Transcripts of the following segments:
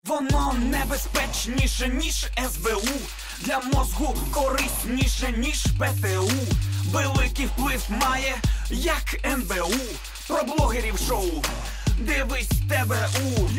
Воно небезпечніше, ніж СБУ. Для мозку корисніше, ніж ПТУ. Великий вплив має, як НБУ. Про блогерів шоу. Дивись ТБУ.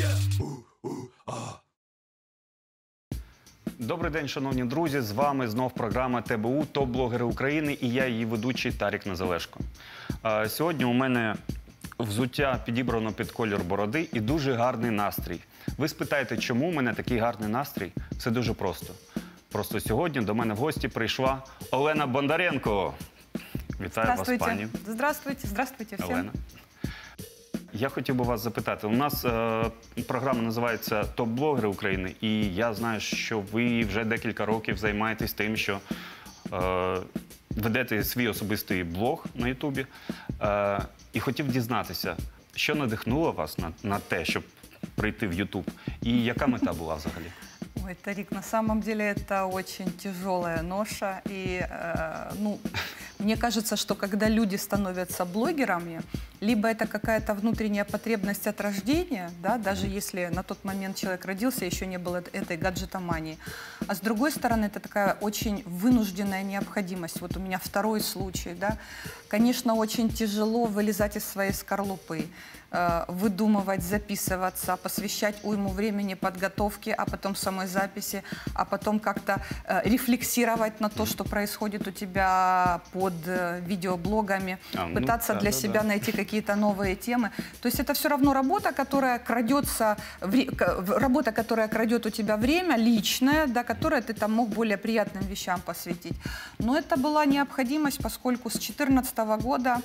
Добрий день, шановні друзі, з вами знов програма ТБУ «Топ-блогери України» і я її ведучий Тарік Назалешко. Сьогодні у мене взуття підібрано під колір бороди і дуже гарний настрій. Ви спитаєте, чому у мене такий гарний настрій? Все дуже просто. Просто сьогодні до мене в гості прийшла Олена Бондаренко. Вітаю вас, пані. Здравствуйте, здравствуйте всім. Олена. Я хотів би вас запитати, у нас програма називається «Топ-блогери України», і я знаю, що ви вже декілька років займаєтесь тим, що ведете свій особистий блог на Ютубі. І хотів дізнатися, що надихнуло вас на те, щоб прийти в Ютуб, і яка мета була взагалі? Ой, Тарик, на самом деле это очень тяжелая ноша. И, мне кажется, что когда люди становятся блогерами, либо это какая-то внутренняя потребность от рождения, да, даже если на тот момент человек родился, еще не было этой гаджетомании. А с другой стороны, это такая очень вынужденная необходимость. Вот у меня второй случай, да. Конечно, очень тяжело вылезать из своей скорлупы, выдумывать, записываться, посвящать уйму времени подготовке, а потом самой записи, а потом как-то рефлексировать на то, что происходит у тебя под видеоблогами, пытаться для себя найти какие-то новые темы. То есть это все равно работа, которая крадется, работа, которая крадет у тебя время личное, да, которое ты там мог более приятным вещам посвятить. Но это была необходимость, поскольку с 2014 года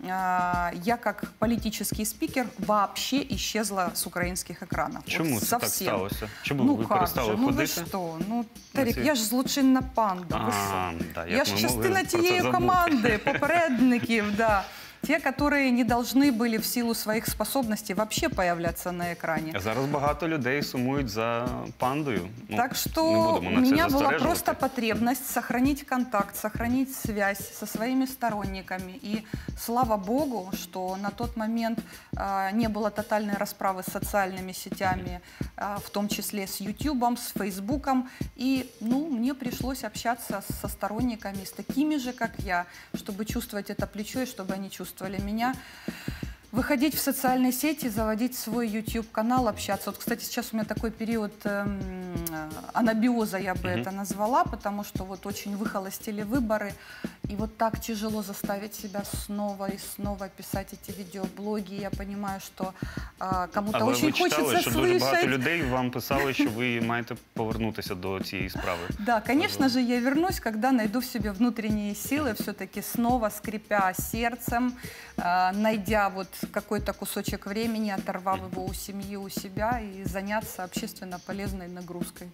я как политический спикер вообще исчезла с украинских экранов. Чому це так сталося? Чому Ну ви как перестали же, ходити? ну ви що? Ну, Тарік, я ж злочинна панда. Ви що? Да, Я ж частина тієї команди, попередників, да. Те, которые не должны были в силу своих способностей вообще появляться на экране. Зараз багато людей сумують за пандою. Так что у меня была просто потребность сохранить контакт, сохранить связь со своими сторонниками. И слава богу, что на тот момент не было тотальной расправы с социальными сетями, в том числе с Ютубом, с Фейсбуком. И мне пришлось общаться со сторонниками, с такими же, как я, чтобы чувствовать это плечо и чтобы они чувствовали меня. Выходить в социальные сети, заводить свой YouTube-канал, общаться. Вот, кстати, сейчас у меня такой период анабиоза, я бы это назвала, потому что вот очень выхолостили выборы, и вот так тяжело заставить себя снова и снова писать эти видеоблоги. Я понимаю, что кому-то очень хочется слышать. Що дуже багато людей вам писали, що ви маєте повернутися до цієї справи. Да, конечно же, я вернусь, когда найду в себе внутренние силы, все-таки снова скрипя сердцем, найдя вот какой-то кусочек времени, оторвав его у семьи, у себя и заняться общественно полезной нагрузкой.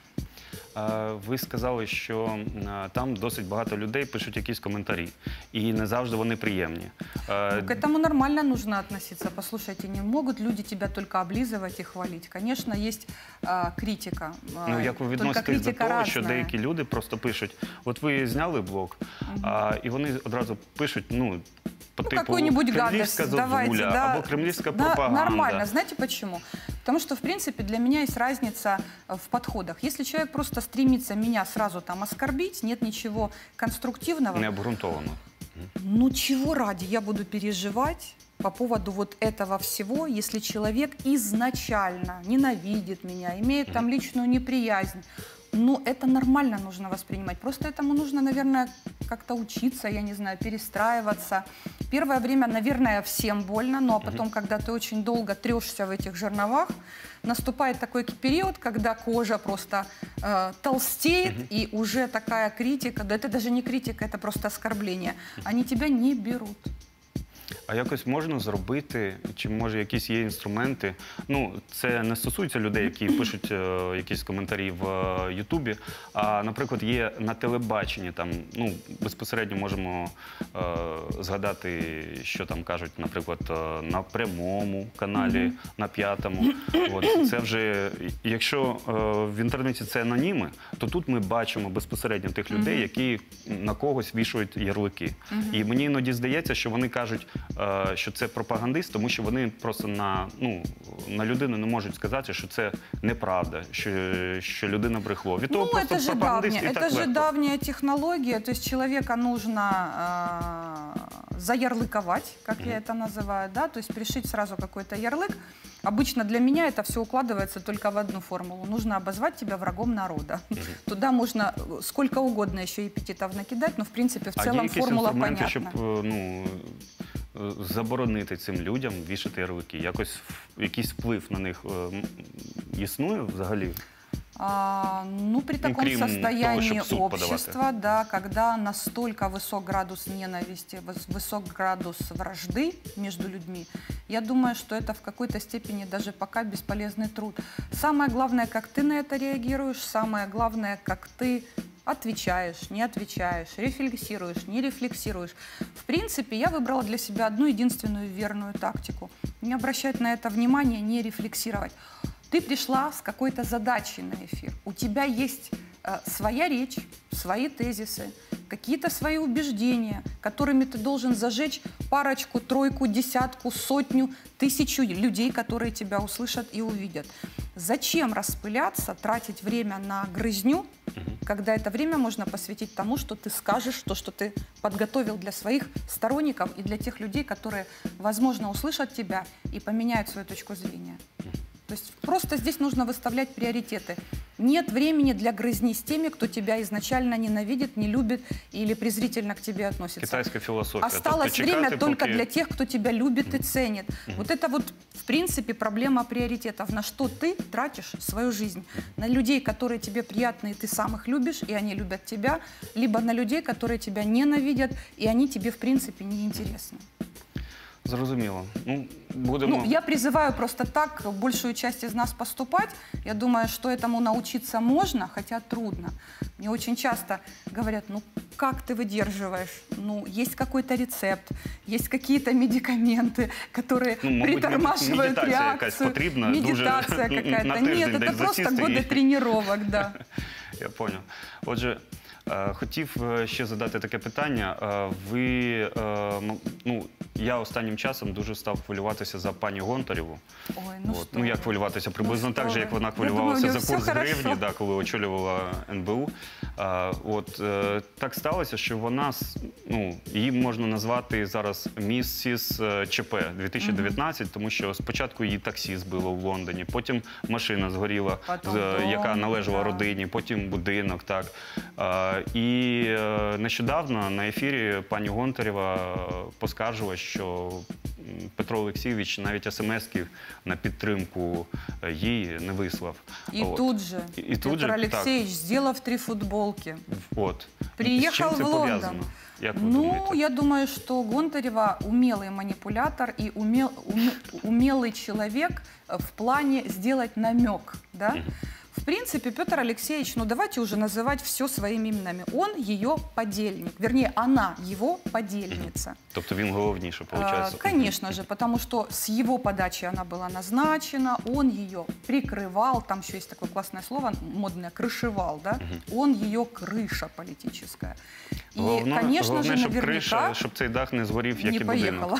Ви сказали, що там досить багато людей пишуть якісь коментарі, і не завжди вони приємні. К этому нормально нужно относиться. Послушайте, не могут люди тебя только облизывать и хвалить. Конечно, есть критика. Ну, як ви відноситесь до того, що деякі люди просто пишуть, от ви зняли блог, і вони одразу пишуть, по типу кремлівська зозуля або кремлівська пропаганда. Нормально. Знаете почему? Потому что, в принципе, для меня есть разница в подходах. Если человек просто стремится меня сразу там оскорбить, нет ничего конструктивного. Необґрунтовано. Ну, чего ради я буду переживать по поводу вот этого всего, если человек изначально ненавидит меня, имеет там личную неприязнь. Ну, это нормально нужно воспринимать. Просто этому нужно, наверное, как-то учиться, я не знаю, перестраиваться. Первое время, наверное, всем больно, но потом, когда ты очень долго трешься в этих жерновах, наступает такой период, когда кожа просто толстеет, и уже такая критика, да это даже не критика, это просто оскорбление, они тебя не берут. А якось можна зробити, чи може якісь є інструменти, це не стосується людей, які пишуть якісь коментарі в Ютубі, а, наприклад, є на телебаченні, там, безпосередньо можемо згадати, що там кажуть, наприклад, на прямому каналі, на п'ятому. Це вже, якщо в інтернеті це аноніми, то тут ми бачимо безпосередньо тих людей, які на когось вішають ярлики. І мені іноді здається, що вони кажуть, що це пропагандист, тому що вони просто на людину не можуть сказати, що це неправда, що людина брехло. Від того просто пропагандист і так это же легко. давняя технология, то есть человека нужно заярлыковать, как я это называю, да, то есть пришить сразу какой-то ярлык. Обычно для меня это все укладывается только в одну формулу. Нужно обозвать тебя врагом народа. Туда можно сколько угодно еще эпитетов накидать, но в принципе в целом формула понятна. Щоб заборонити цим людям вішати ярлики? Якийсь вплив на них існує взагалі? При таком крім того, состоянии щоб в суд общества, да, когда настолько высок градус ненависти, высок градус вражды между людьми, я думаю, что это в какой-то степени даже пока бесполезный труд. Самое главное, как ты на это реагируешь, самое главное, как ты отвечаешь, не отвечаешь, рефлексируешь, не рефлексируешь. В принципе, я выбрала для себя одну единственную верную тактику. Не обращать на это внимания, не рефлексировать. Ты пришла с какой-то задачей на эфир. У тебя есть своя речь, свои тезисы, какие-то свои убеждения, которыми ты должен зажечь парочку, тройку, десятку, сотню, тысячу людей, которые тебя услышат и увидят. Зачем распыляться, тратить время на грызню, когда это время можно посвятить тому, что ты скажешь, то, что ты подготовил для своих сторонников и для тех людей, которые, возможно, услышат тебя и поменяют свою точку зрения. То есть просто здесь нужно выставлять приоритеты. Нет времени для грызни с теми, кто тебя изначально ненавидит, не любит или презрительно к тебе относится. Китайская философия. Осталось время только для тех, кто тебя любит и ценит. Вот это вот, в принципе, проблема приоритетов. На что ты тратишь свою жизнь? На людей, которые тебе приятны, и ты сам их любишь, и они любят тебя, либо на людей, которые тебя ненавидят, и они тебе, в принципе, не интересны. Зрозуміло. Будемо... Я призываю просто так большую часть из нас поступать. Я думаю, что этому научиться можно, хотя трудно. Мне очень часто говорят, как ты выдерживаешь? Есть какой-то рецепт, есть какие-то медикаменты, которые притормаживают реакцию. Медитация какая-то. Нет, это просто годы тренировок, да. Я понял. Отже, хотів ще задати таке питання. Я останнім часом дуже став хвилюватися за пані Гонтареву. Як хвилюватися? Приблизно так же, як вона хвилювалася за курс гривні, коли очолювала НБУ. Так сталося, що вона, її можна назвати зараз місіс ЧП 2019, тому що спочатку її таксі збило в Лондоні, потім машина згоріла, яка належала родині, потім будинок. І нещодавно на ефірі пані Гонтарева поскаржила, що Петро Олексійович навіть смс-ки на підтримку їй не вислав. І тут же Петр Олексійович зробив 3 футболки. Приїхав в Лондон. Я думаю, что Гонтарева умелый манипулятор и умелый человек в плане сделать намек, да? В принципе, Петр Алексеевич, давайте уже называть все своими именами. Он ее подельник, вернее, она его подельница. Тобто він головніше, получается? Конечно же, потому что с его подачи она была назначена, он ее прикрывал, там еще есть такое классное слово, модное, крышевал, да? Он ее крыша политическая. И, конечно же, наверняка... Щоб цей дах не згорів, як і будинок.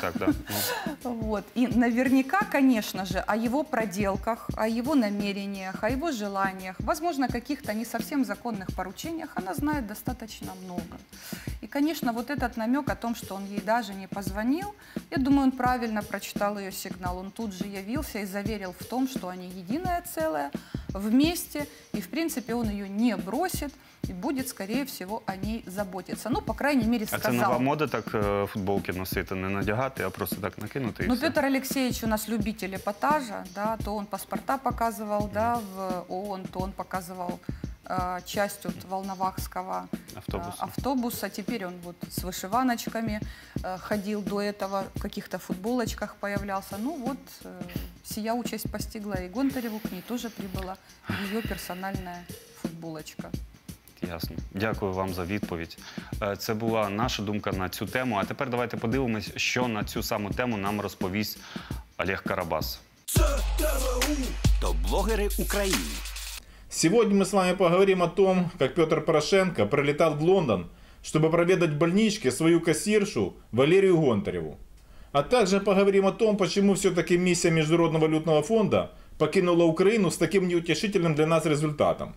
И наверняка, конечно же, о его проделках, о его намерениях, о его желаниях, возможно, каких-то не совсем законных поручениях она знает достаточно много. И, конечно, вот этот намек о том, что он ей даже не позвонил, я думаю, он правильно прочитал ее сигнал. Он тут же явился и заверил в том, что они единое целое, вместе, и, в принципе, он ее не бросит и будет, скорее всего, о ней заботиться. По крайней мере, сказал. А це нова мода так футболки носити, не надягати, а просто так накинути і все? Петр Алексеевич у нас любитель эпатажа, да, то он паспорта показывал, да, в ООН, то он показывал часть от волновахского автобуса. Теперь он с вышиваночками ходил до этого, в каких-то футболочках появлялся. Сия участь постигла и Гонтареву, к ней тоже прибыла ее персональная футболочка. Ясно. Дякую вам за відповідь. Це була наша думка на цю тему. А тепер давайте подивимось, що на цю саму тему нам розповість Олег Карабас. Це ТВУ. Топ-блогери України. Сегодня мы с вами поговорим о том, как Петр Порошенко прилетал в Лондон, чтобы проведать в больничке свою кассиршу Валерию Гонтареву. А также поговорим о том, почему все-таки миссия Международного валютного фонда покинула Украину с таким неутешительным для нас результатом.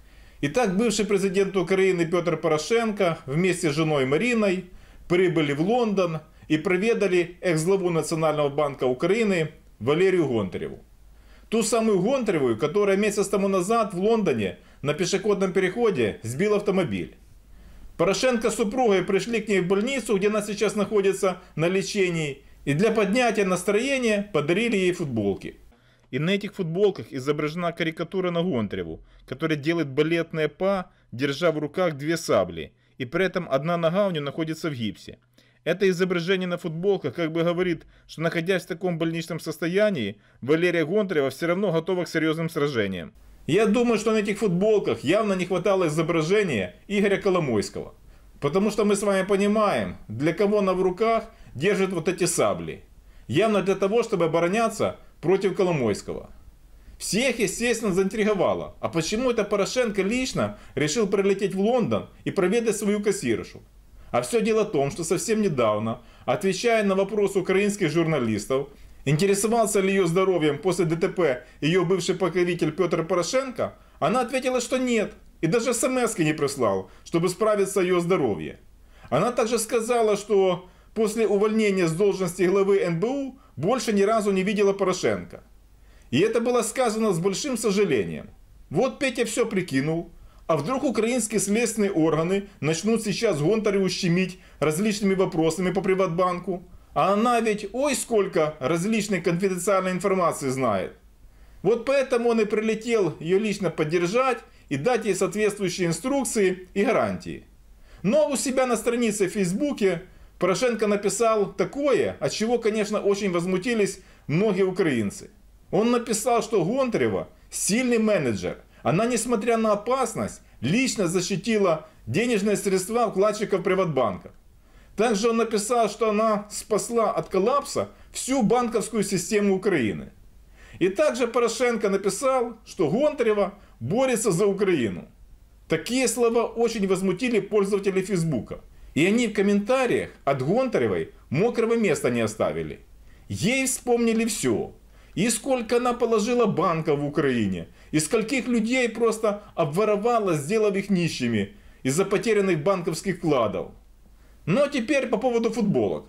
Итак, бывший президент Украины Петр Порошенко вместе с женой Мариной прибыли в Лондон и проведали экс-главу Национального банка Украины Валерию Гонтареву. Ту самую Гонтареву, которая месяц тому назад в Лондоне на пешеходном переходе сбила автомобиль. Порошенко с супругой пришли к ней в больницу, где она сейчас находится на лечении, и для поднятия настроения подарили ей футболки. И на этих футболках изображена карикатура на Гонтареву, которая делает балетные па, держа в руках две сабли, и при этом одна нога у нее находится в гипсе. Это изображение на футболках как бы говорит, что находясь в таком больничном состоянии, Валерия Гонтарева все равно готова к серьезным сражениям. Я думаю, что на этих футболках явно не хватало изображения Игоря Коломойского. Потому что мы с вами понимаем, для кого она в руках держит вот эти сабли. Явно для того, чтобы обороняться против Коломойского. Всех, естественно, заинтриговало. А почему это Порошенко лично решил прилететь в Лондон и проведать свою кассиршу? А все дело в том, что совсем недавно, отвечая на вопрос украинских журналистов, интересовался ли ее здоровьем после ДТП ее бывший покровитель Петр Порошенко, она ответила, что нет. И даже смс-ки не прислал, чтобы справиться о ее здоровье. Она также сказала, что после увольнения с должности главы НБУ больше ни разу не видела Порошенко. И это было сказано с большим сожалением. Вот Петя все прикинул. А вдруг украинские следственные органы начнут сейчас Гонтареву щемить различными вопросами по Приватбанку? А она ведь ой сколько различной конфиденциальной информации знает. Вот поэтому он и прилетел ее лично поддержать и дать ей соответствующие инструкции и гарантии. Но у себя на странице в Фейсбуке Порошенко написал такое, от чего, конечно, очень возмутились многие украинцы. Он написал, что Гонтарева сильный менеджер. Она, несмотря на опасность, лично защитила денежные средства вкладчиков Приватбанка. Также он написал, что она спасла от коллапса всю банковскую систему Украины. И также Порошенко написал, что Гонтарева борется за Украину. Такие слова очень возмутили пользователей Фейсбука. И они в комментариях от Гонтаревой мокрого места не оставили. Ей вспомнили все. И сколько она положила банков в Украине, и скольких людей просто обворовала, сделав их нищими из-за потерянных банковских вкладов. Но теперь по поводу футболок.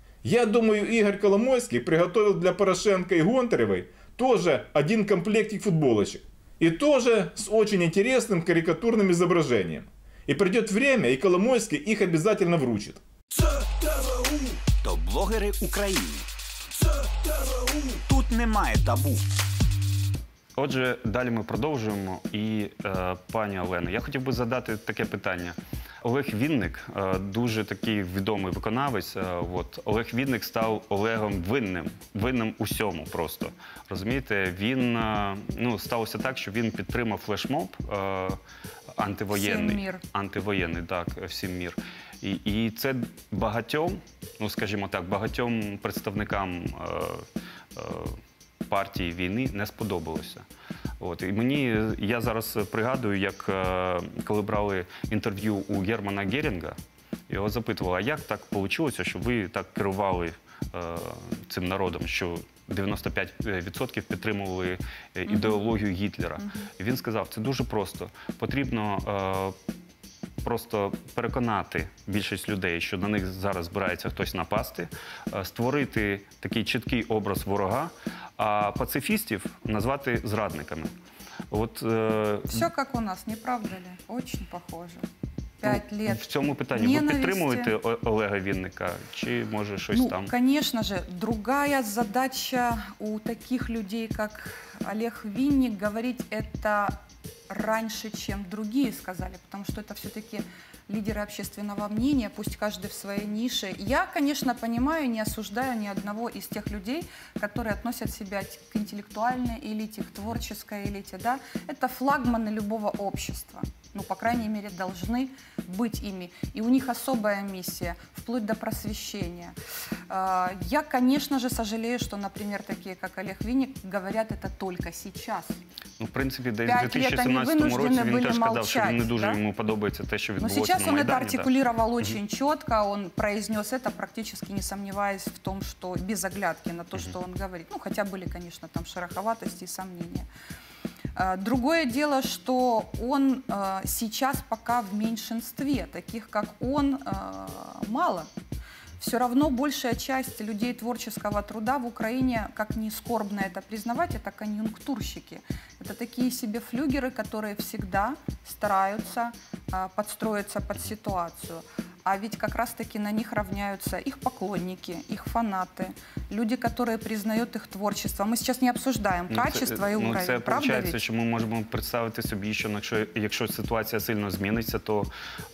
Я думаю, Игорь Коломойский приготовил для Порошенко и Гонтаревой тоже один комплектик футболочек. И тоже с очень интересным карикатурным изображением. И придет время, и Коломойский их обязательно вручит. То блогери України. Тут немає табу. Отже, далі ми продовжуємо. І, пані Олено, я хотів би задати таке питання. Олег Вінник, дуже такий відомий виконавець, Олег Вінник став Олегом винним усьому просто. Розумієте, сталося так, що він підтримав флешмоб антивоєнний, так, «Всім мір». І це багатьом, скажімо так, багатьом представникам партії війни не сподобалося. І я зараз пригадую, як коли брали інтерв'ю у Германа Герінга, його запитували, а як так вийшло, що ви так керували цим народом, що 95% підтримували ідеологію Гітлера. І він сказав, це дуже просто. Потрібно просто переконати більшість людей, що на них зараз збирається хтось напасти, створити такий чіткий образ ворога, а пацифістів назвати зрадниками. Все как у нас, не правда ли? Очень похоже. 5 лет в цьому питанні ви підтримуєте Олега Вінника? Чи може щось там? Конечно же, другая задача у таких людей, как Олег Винник, говорить это раньше, чем другие сказали, потому что это все-таки лидеры общественного мнения, пусть каждый в своей нише. Я, конечно, понимаю, не осуждаю ни одного из тех людей, которые относят себя к интеллектуальной элите, к творческой элите. Да? Это флагманы любого общества. Ну, по крайней мере, должны быть ими. И у них особая миссия, вплоть до просвещения. Я, конечно же, сожалею, что, например, такие, как Олег Винник, говорят это только сейчас. Ну, в принципі, десь в 2017 році він теж сказав, що не дуже йому подобається те, що відбулося сейчас он это Майдані, артикулировал очень четко, он произнес это, практически не сомневаясь в том, что без оглядки на то, что он говорит. Ну, хотя были, конечно, там шероховатости и сомнения. Другое дело, что он сейчас пока в меньшинстве, таких как он мало. Все равно большая часть людей творческого труда в Украине, как ни скорбно это признавать, это конъюнктурщики. Это такие себе флюгеры, которые всегда стараются подстроиться под ситуацию. А ведь как раз-таки на них равняются их поклонники, их фанаты, люди, которые признают их творчество. Мы сейчас не обсуждаем качество і уровень, це правда виходить, ведь? що ми можемо представити собі, що якщо ситуація сильно зміниться, то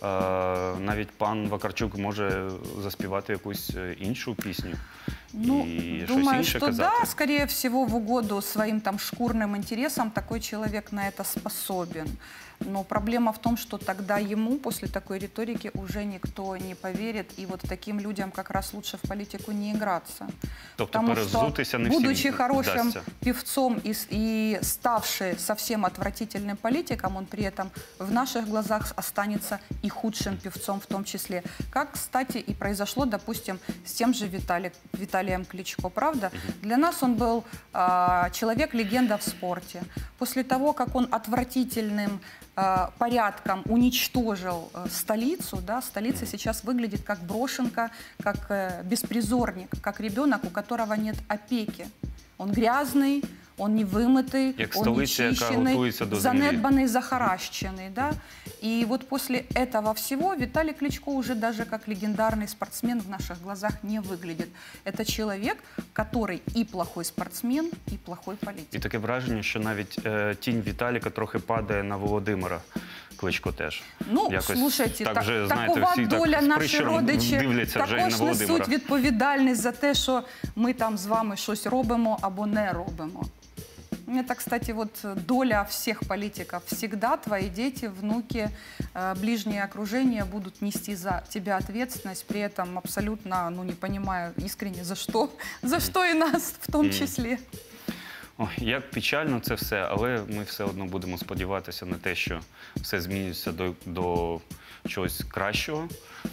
навіть пан Вакарчук може заспівати якусь іншу пісню. Ну, і думаю, щось інше что казати. да, скорее всего, в угоду своим там шкурным интересам такой человек на это способен. Но проблема в том, что тогда ему после такой риторики уже никто не поверит, и вот таким людям как раз лучше в политику не играться. Тобто Потому что, перевзутися не всім будучи хорошим вдасться. певцом и ставший совсем отвратительным политиком, он при этом в наших глазах останется и худшим певцом в том числе. Как, кстати, и произошло, допустим, с тем же Виталием Кличко, правда? Для нас он был человек-легенда в спорте. После того, как он отвратительным порядком уничтожил столицу, да, столица сейчас выглядит как брошенка, как беспризорник, как ребенок, у которого нет опеки. Он грязный, он не вымытый, он не чищенный, занедбанный, захаращенный. Да? И вот после этого всего Виталий Кличко уже даже как легендарный спортсмен в наших глазах не выглядит. Это человек, который и плохой спортсмен, и плохой политик. І таке враження, що навіть тінь Віталіка трохи падає на Володимира Кличко теж. Ну, якось слушайте, так же, знаєте, такова всі доля так з наші прищуром родичі дивляться вже і на також Володимира. несуть відповідальність за те, що ми там з вами щось робимо або не робимо. Это, кстати, вот доля всех политиков. Всегда твои дети, внуки, ближнее окружение будут нести за тебя ответственность, при этом абсолютно, ну, не понимаю искренне, за что и нас в том числе. Ой, як печально це все, але ми все одно будемо сподіватися на те, що все зміниться до чогось кращого.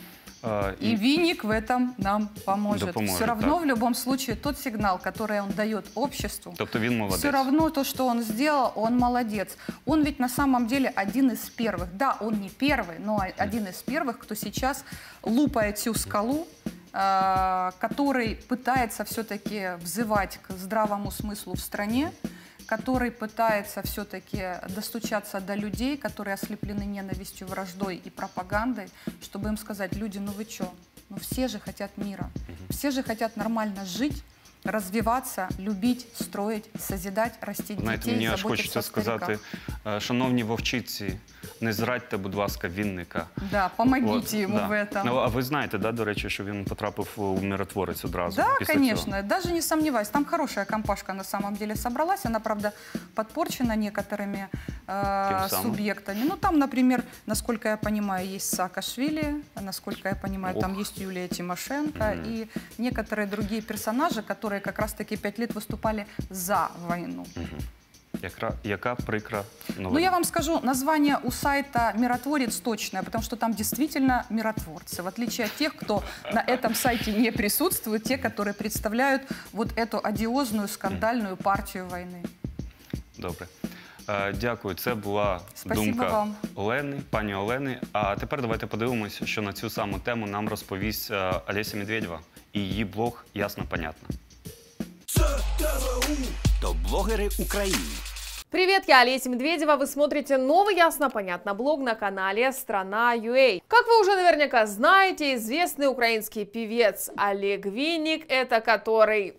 И Винник в этом нам поможет. Все равно, так. в любом случае, тот сигнал, который он дает обществу, Тобто він молодець. все равно то, что он сделал, он молодец. Он ведь на самом деле один из первых, да, он не первый, но один из первых, кто сейчас лупает всю скалу, который пытается все-таки взывать к здравому смыслу в стране, который пытается все-таки достучаться до людей, которые ослеплены ненавистью, враждой и пропагандой, чтобы им сказать: люди, ну вы что, ну все же хотят мира, все же хотят нормально жить, розвиватися, любити, строїти, созидати, ростити Знаєте, дітей, мені аж заботитися хочеться о стариках. сказати, шановні вовчиці, не зрадьте, будь ласка, Вінника. Да, помогите От, ему да. в этом. Ну, а ви знаєте, да, до речі, що він потрапив у миротворець одразу? Да, після конечно, цього? даже не сомневаюсь. Там хорошая компашка на самом деле собралась. Она, правда, подпорчена некоторыми субъектами. Ну, там, например, насколько я понимаю, есть Саакашвили, насколько я понимаю, там есть Юлия Тимошенко и некоторые другие персонажи, которые как раз-таки 5 лет выступали за войну. Яка прикра новина. Ну, я вам скажу, название у сайта «Миротворец» точное, потому что там действительно миротворцы, в отличие от тех, кто на этом сайте не присутствует, те, которые представляют вот эту одиозную, скандальную партию войны. Добре. Дякую. Це була Спасибо думка вам. Олени, пані Олени. А тепер давайте подивимося, що на цю саму тему нам розповість Олеся Медведєва і її блог «Ясно, понятно». То блогери України. Привет, я Олеся Медведева, вы смотрите новый Ясно-Понятно блог на канале Страна.ua. Как вы уже наверняка знаете, известный украинский певец Олег Винник, это который...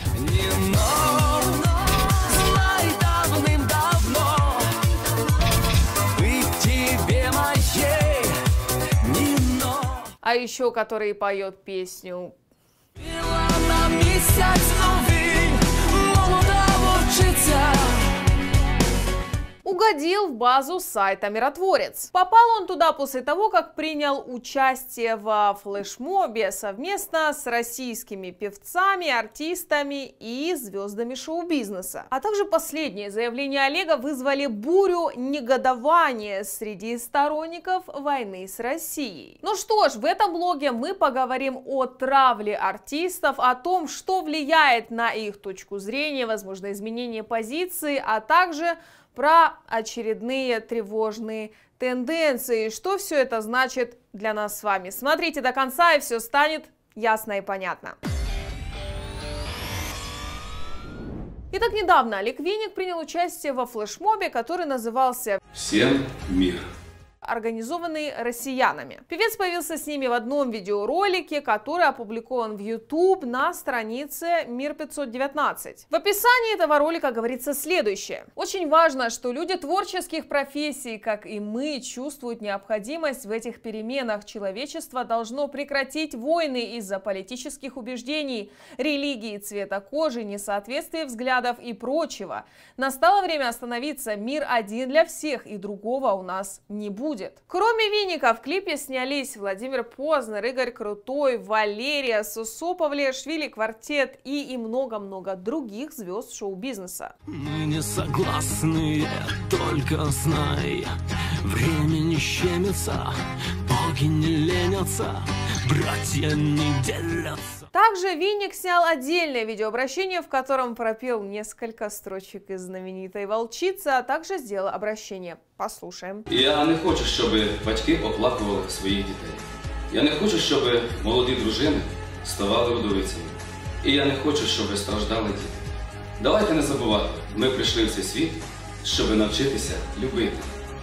А еще который поет песню... угодил в базу сайта «Миротворец». Попал он туда после того, как принял участие во флешмобе совместно с российскими певцами, артистами и звездами шоу-бизнеса. А также последние заявления Олега вызвали бурю негодования среди сторонников войны с Россией. Ну что ж, в этом блоге мы поговорим о травле артистов, о том, что влияет на их точку зрения, возможно, изменение позиции, а также про очередные тревожные тенденции. Что все это значит для нас с вами? Смотрите до конца, и все станет ясно и понятно. Итак, недавно Олег Винник принял участие во флешмобе, который назывался «Всем мир», организованный россиянами. Певец появился с ними в одном видеоролике, который опубликован в YouTube на странице Мир 519. В описании этого ролика говорится следующее. Очень важно, что люди творческих профессий, как и мы, чувствуют необходимость в этих переменах. Человечество должно прекратить войны из-за политических убеждений, религии, цвета кожи, несоответствия взглядов и прочего. Настало время остановиться. Мир один для всех, и другого у нас не будет. Кроме Винника в клипе снялись Владимир Познер, Игорь Крутой, Валерия, Сусо Павлиашвили, Квартет и много-много других звезд шоу-бизнеса. Мы не согласны, только знай, время не щемится, боги не ленятся, братья не делятся. Также Винник снял отдельное видеообращение, в котором пропел несколько строчек из знаменитой «Волчицы», а также сделал обращение. Послушаем. Я не хочу, щоб батьки оплакували своїх дітей. Я не хочу, щоб молоді дружини ставали вдовицями. І я не хочу, щоб страждали діти. Давайте не забувати, ми прийшли в цей світ, щоб навчитися любити,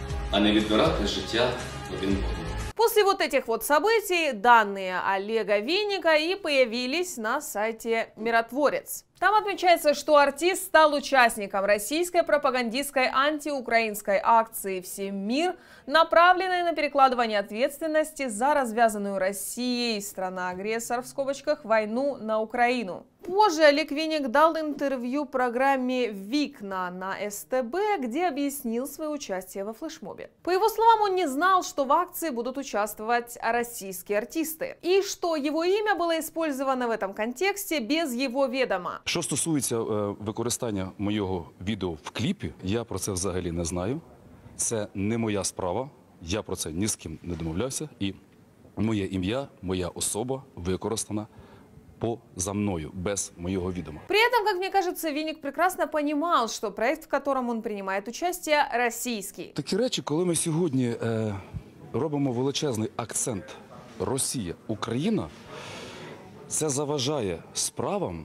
а не відбирати життя один одного. После вот этих вот событий данные Олега Винника и появились на сайте «Миротворец». Там отмечается, что артист стал участником российской пропагандистской антиукраинской акции «Всем мир», направленной на перекладывание ответственности за развязанную Россией страна-агрессор в скобочках войну на Украину. Позже Олег Винник дал интервью программе «Викна» на СТБ, где объяснил свое участие во флешмобе. По его словам, он не знал, что в акции будут участвовать российские артисты, и что его имя было использовано в этом контексте без его ведома. Що стосується використання моєго відео в кліпі, я про це взагалі не знаю. Це не моя справа, я про це ні з ким не домовлявся, і моє ім'я, моя особа використана поза мною, без моего відома. При этом, как мне кажется, Винник прекрасно понимал, что проект, в котором он принимает участие, российский. Такі речі, коли ми сьогодні робимо величезний акцент Росія, Україна, це заважає справам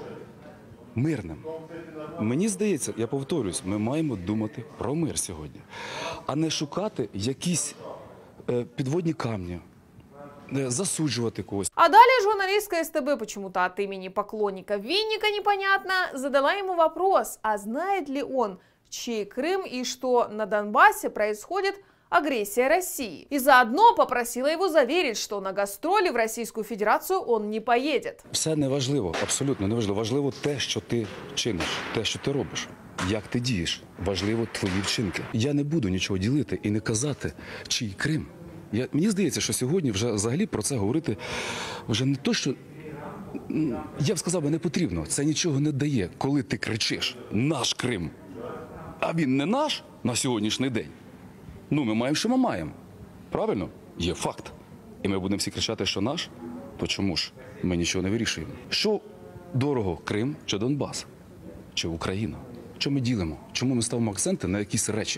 мирним. Мені здається, я повторюсь, ми маємо думати про мир сьогодні, а не шукати якісь підводні камні, засуджувати когось. А далее журналистка СТБ, почему-то от имени поклонника Винника непонятно, задала ему вопрос, а знает ли он, чей Крым и что на Донбассе происходит агрессия России. И заодно попросила его заверить, что на гастроли в Российскую Федерацию он не поедет. Все неважливо, абсолютно неважливо. Важливо те, що ти чиниш, те, що ти робиш, як ти дієш. Важливо твої вчинки. Я не буду нічого ділити і не казати, чий Крим. Мені здається, що сьогодні вже взагалі про це говорити вже не то, що, я б сказав, не потрібно. Це нічого не дає, коли ти кричиш «наш Крим», а він не наш на сьогоднішній день. Ну, ми маємо, що ми маємо. Правильно? Є факт. І ми будемо всі кричати, що наш, то чому ж ми нічого не вирішуємо? Що дорого, Крим чи Донбас? Чи Україна? Що ми ділимо? Чому ми ставимо акценти на якісь речі?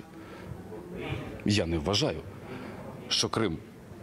Я не вважаю, що Крим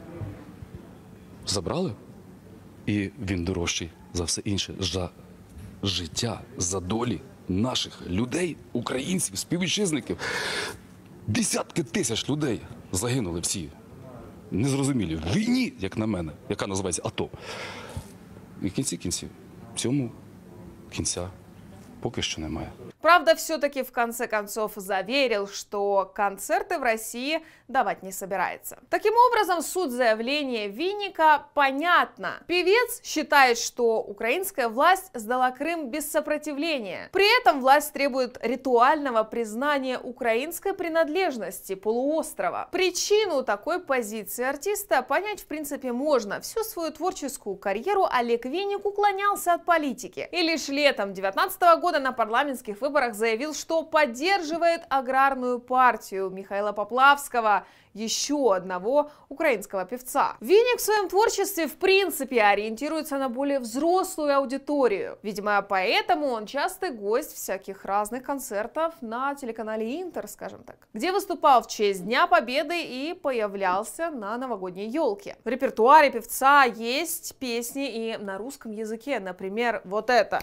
забрали, і він дорожчий за все інше, за життя, за долі наших людей, українців, співвітчизників. Десятки тисяч людей загинули всі, незрозумілі, в війні, як на мене, яка називається АТО. І в кінці кінців, цьому кінця Поки що немає. Правда, все-таки в конце концов заверил, что концерты в России давать не собирается. Таким образом, суть заявления Винника понятна. Певец считает, что украинская власть сдала Крым без сопротивления. При этом власть требует ритуального признания украинской принадлежности полуострова. Причину такой позиции артиста понять в принципе можно. Всю свою творческую карьеру Олег Винник уклонялся от политики. И лишь летом 2019 года на парламентских выборах заявил, что поддерживает аграрную партию Михаила Поплавского, еще одного украинского певца. Винник в своем творчестве в принципе ориентируется на более взрослую аудиторию. Видимо, поэтому он частый гость всяких разных концертов на телеканале Интер, скажем так, где выступал в честь Дня Победы и появлялся на новогодней елке. В репертуаре певца есть песни и на русском языке, например, вот это.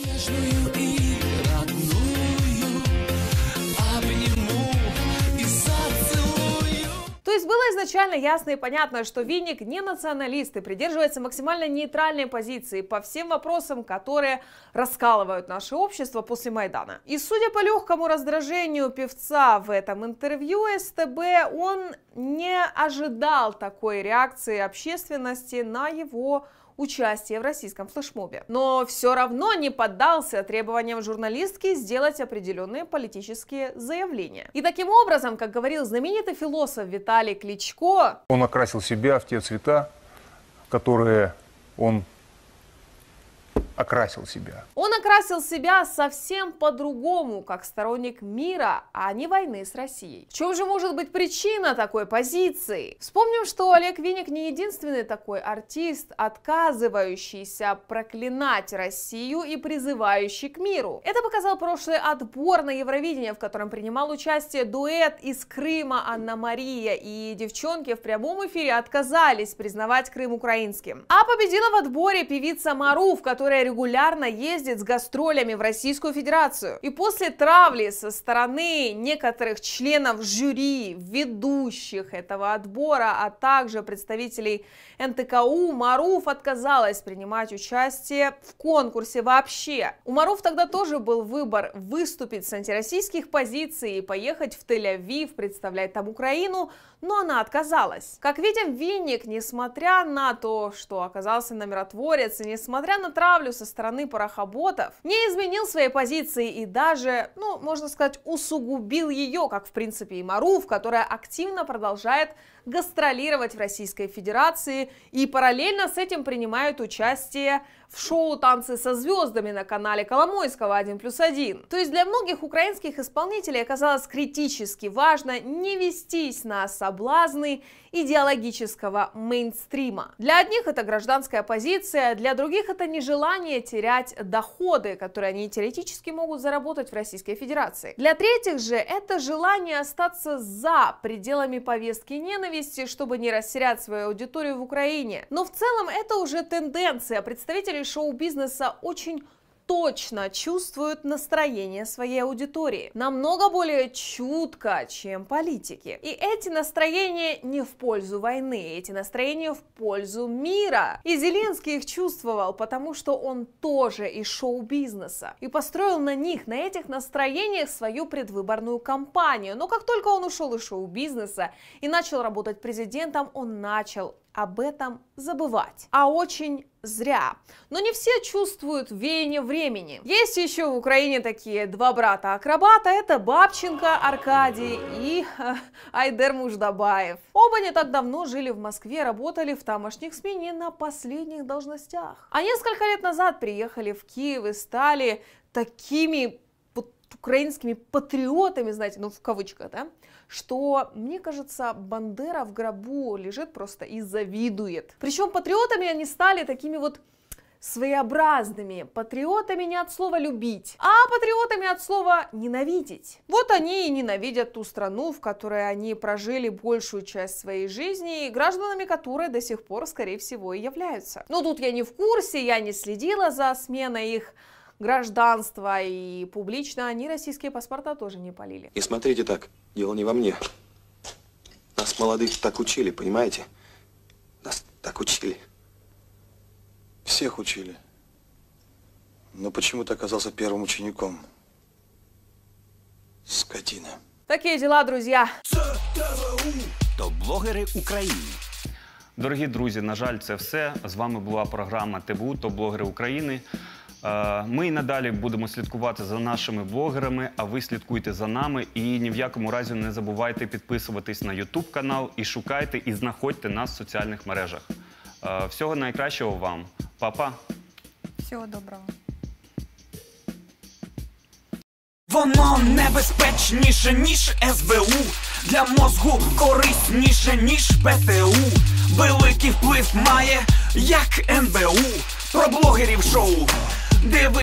То есть было изначально ясно и понятно, что Винник не националист и придерживается максимально нейтральной позиции по всем вопросам, которые раскалывают наше общество после Майдана. И судя по легкому раздражению певца в этом интервью СТБ, он не ожидал такой реакции общественности на его участие в российском флешмобе. Но все равно не поддался требованиям журналистки сделать определенные политические заявления. И таким образом, как говорил знаменитый философ Виталий Кличко, он окрасил себя в те цвета, которые он окрасил себя. Он окрасил себя совсем по-другому, как сторонник мира, а не войны с Россией. В чем же может быть причина такой позиции? Вспомним, что Олег Винник не единственный такой артист, отказывающийся проклинать Россию и призывающий к миру. Это показал прошлый отбор на Евровидение, в котором принимал участие дуэт из Крыма Анна-Мария, и девчонки в прямом эфире отказались признавать Крым украинским. А победила в отборе певица Марув, которая регулярно ездит с гастролями в Российскую Федерацию. И после травли со стороны некоторых членов жюри, ведущих этого отбора, а также представителей НТКУ, Марув отказалась принимать участие в конкурсе вообще. У Марув тогда тоже был выбор выступить с антироссийских позиций и поехать в Тель-Авив, представлять там Украину, но она отказалась. Как видим, Винник, несмотря на то, что оказался на миротворец, и несмотря на травлю со стороны парохоботов, не изменил своей позиции и даже, можно сказать, усугубил ее, как в принципе и Марув, которая активно продолжает гастролировать в Российской Федерации и параллельно с этим принимает участие в шоу «Танцы со звездами» на канале Коломойского 1+1. То есть для многих украинских исполнителей оказалось критически важно не вестись на соблазны идеологического мейнстрима. Для одних это гражданская позиция, для других это нежелание терять доходы, которые они теоретически могут заработать в Российской Федерации. Для третьих же это желание остаться за пределами повестки ненависти, чтобы не растерять свою аудиторию в Украине. Но в целом это уже тенденция. Представители шоу-бизнеса очень точно чувствуют настроение своей аудитории. Намного более чутко, чем политики. И эти настроения не в пользу войны, эти настроения в пользу мира. И Зеленский их чувствовал, потому что он тоже из шоу-бизнеса. И построил на них, на этих настроениях свою предвыборную кампанию. Но как только он ушел из шоу-бизнеса и начал работать президентом, он начал об этом забывать. А очень зря. Но не все чувствуют веяние времени. Есть еще в Украине такие два брата-акробата. Это Бабченко Аркадий и Айдер Муждабаев. Оба не так давно жили в Москве, работали в тамошних СМИ не на последних должностях. А несколько лет назад приехали в Киев и стали такими украинскими патриотами, знаете, в кавычках, да, что, мне кажется, Бандера в гробу лежит просто и завидует. Причем патриотами они стали такими своеобразными. Патриотами не от слова любить, а патриотами от слова ненавидеть. Вот они и ненавидят ту страну, в которой они прожили большую часть своей жизни, и гражданами которой до сих пор, скорее всего, и являются. Но тут я не в курсе, я не следила за сменой их гражданства, и публично они российские паспорта тоже не полили. Не смотрите так, дело не во мне. Нас молодых так учили, понимаете? Нас так учили. Всех учили. но почему-то оказался первым учеником. Скотина. Такие дела, друзья. Топ-блогери України. Дорогі друзі, на жаль, це все. З вами була програма ТБУ «Топ-блогери України». Ми і надалі будемо слідкувати за нашими блогерами, а ви слідкуйте за нами. І ні в якому разі не забувайте підписуватись на YouTube канал і шукайте і знаходьте нас в соціальних мережах. Всього найкращого вам. Па-па. Всего доброго. Воно небезпечніше, ніж СБУ. Для мозку корисніше, ніж ПТУ. Великий вплив має, як НБУ. Про блогерів шоу.